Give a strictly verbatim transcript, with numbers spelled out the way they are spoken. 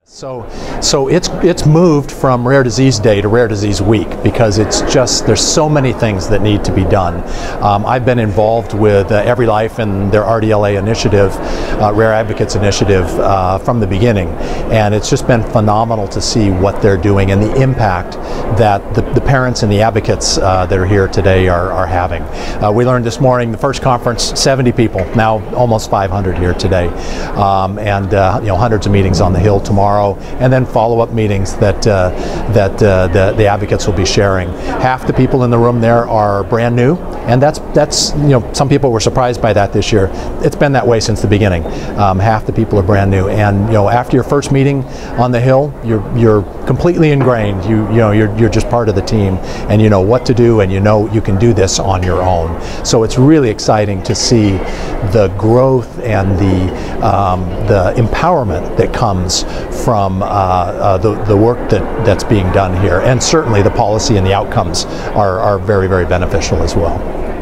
So, so it's it's moved from Rare Disease Day to Rare Disease Week because it's just there's so many things that need to be done. Um, I've been involved with uh, Every Life and their R D L A initiative, uh, Rare Advocates initiative, uh, from the beginning, and it's just been phenomenal to see what they're doing and the impact that the, the parents and the advocates uh, that are here today are, are having. Uh, we learned this morning the first conference, seventy people, now almost five hundred here today, um, and uh, you know hundreds of meetings on the Hill tomorrow. And then follow-up meetings that uh, that uh, the, the advocates will be sharing. Half the people in the room there are brand new, and that's that's you know some people were surprised by that this year. It's been that way since the beginning. Um, half the people are brand new, and you know after your first meeting on the Hill, you're you're completely ingrained. You you know you're you're just part of the team, and you know what to do, and you know you can do this on your own. So it's really exciting to see the growth and the um, the empowerment that comes from uh, uh, the, the work that, that's being done here, and certainly the policy and the outcomes are, are very, very beneficial as well.